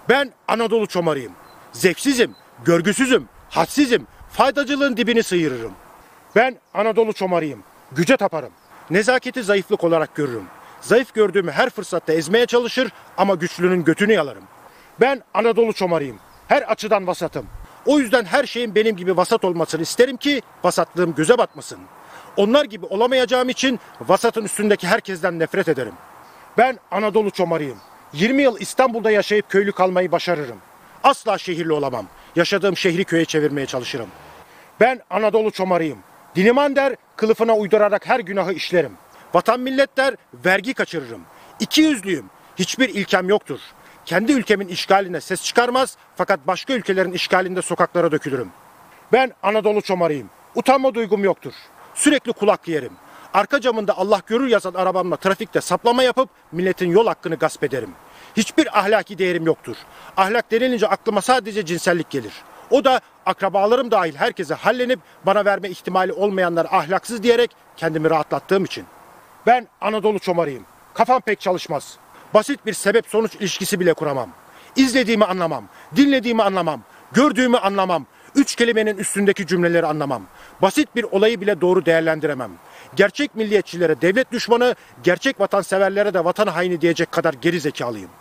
Ben Anadolu çomarıyım. Zevksizim, görgüsüzüm, hadsizim, faydacılığın dibini sıyırırım. Ben Anadolu çomarıyım. Güce taparım. Nezaketi zayıflık olarak görürüm. Zayıf gördüğümü her fırsatta ezmeye çalışır ama güçlünün götünü yalarım. Ben Anadolu çomarıyım. Her açıdan vasatım. O yüzden her şeyin benim gibi vasat olmasını isterim ki vasatlığım göze batmasın. Onlar gibi olamayacağım için vasatın üstündeki herkesten nefret ederim. Ben Anadolu çomarıyım. 20 yıl İstanbul'da yaşayıp köylü kalmayı başarırım. Asla şehirli olamam. Yaşadığım şehri köye çevirmeye çalışırım. Ben Anadolu çomarıyım. Diliman der, kılıfına uydurarak her günahı işlerim. Vatan millet der, vergi kaçırırım. İkiyüzlüyüm. Hiçbir ilkem yoktur. Kendi ülkemin işgaline ses çıkarmaz fakat başka ülkelerin işgalinde sokaklara dökülürüm. Ben Anadolu çomarıyım. Utanma duygum yoktur. Sürekli kulak yerim. Arka camında Allah görür yazan arabamla trafikte saplama yapıp milletin yol hakkını gasp ederim. Hiçbir ahlaki değerim yoktur. Ahlak denilince aklıma sadece cinsellik gelir. O da akrabalarım dahil herkese hallenip bana verme ihtimali olmayanlar ahlaksız diyerek kendimi rahatlattığım için. Ben Anadolu çomarıyım. Kafam pek çalışmaz. Basit bir sebep sonuç ilişkisi bile kuramam. İzlediğimi anlamam, dinlediğimi anlamam, gördüğümü anlamam, 3 kelimenin üstündeki cümleleri anlamam. Basit bir olayı bile doğru değerlendiremem. Gerçek milliyetçilere devlet düşmanı, gerçek vatanseverlere de vatan haini diyecek kadar geri zekalıyım.